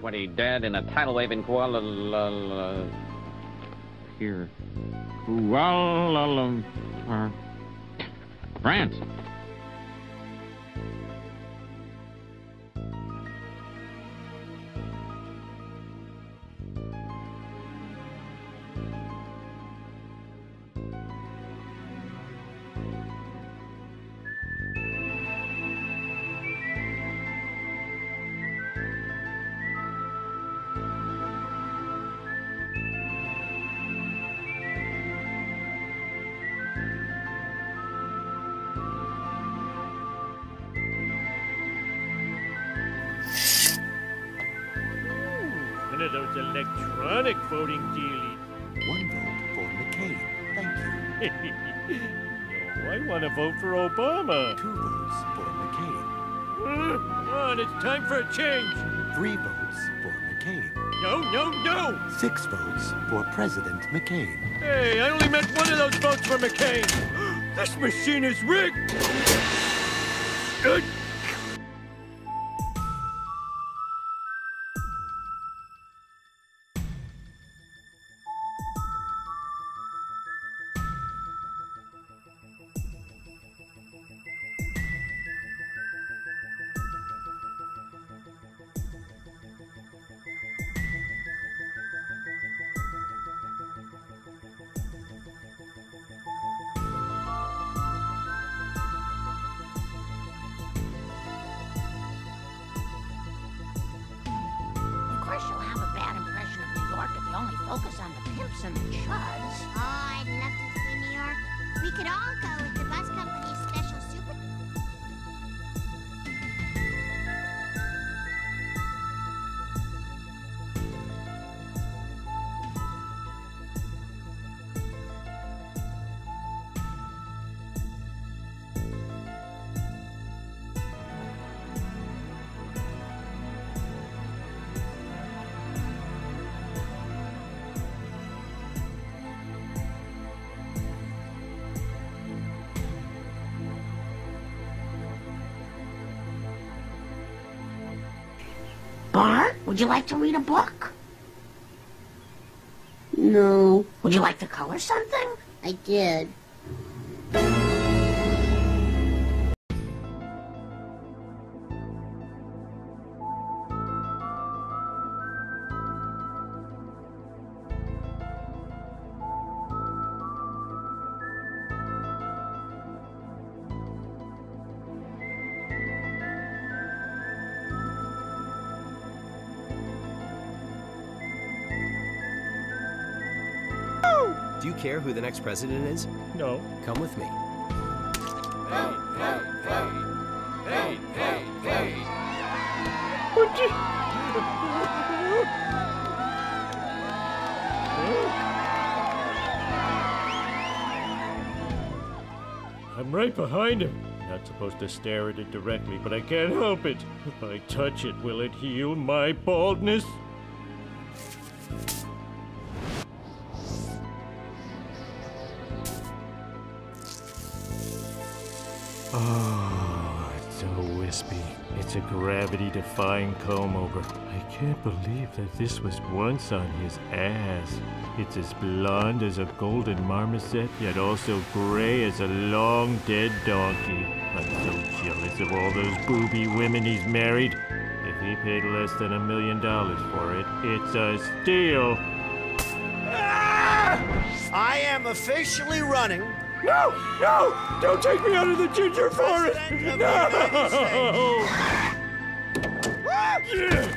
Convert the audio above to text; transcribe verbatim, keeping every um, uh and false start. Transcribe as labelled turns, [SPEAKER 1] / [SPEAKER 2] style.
[SPEAKER 1] twenty dead in a tidal wave in Kuala... Lumpur. Here. Kuala Lumpur. France.
[SPEAKER 2] One of those electronic voting dealies.
[SPEAKER 3] One vote for McCain. Thank you.
[SPEAKER 2] No, I want to vote for Obama.
[SPEAKER 3] Two votes for McCain.
[SPEAKER 2] Come on, it's time for a change.
[SPEAKER 3] Three votes for McCain.
[SPEAKER 2] No, no, no!
[SPEAKER 3] Six votes for President McCain.
[SPEAKER 2] Hey, I only meant one of those votes for McCain. This machine is rigged. Uh,
[SPEAKER 4] Of course, you'll have a bad impression of New York if you only focus on the pimps and the chuds.
[SPEAKER 5] Oh, I'd love to see New York. We could all go with the bus company's special super...
[SPEAKER 4] Bart, would you like to read a book?
[SPEAKER 5] No,
[SPEAKER 4] Would you like to color something?
[SPEAKER 5] I did.
[SPEAKER 6] Do you care who the next president is?
[SPEAKER 2] no.
[SPEAKER 6] Come with me.
[SPEAKER 2] I'm right behind him. Not supposed to stare at it directly, but I can't help it. If I touch it, will it heal my baldness? Oh, it's so wispy. It's a gravity-defying comb-over. I can't believe that this was once on his ass. It's as blonde as a golden marmoset, yet also gray as a long-dead donkey. I'm so jealous of all those booby women he's married. If he paid less than a million dollars for it, it's a steal.
[SPEAKER 7] I am officially running.
[SPEAKER 2] No! No! Don't take me out of the ginger forest!
[SPEAKER 7] President of the United
[SPEAKER 2] No!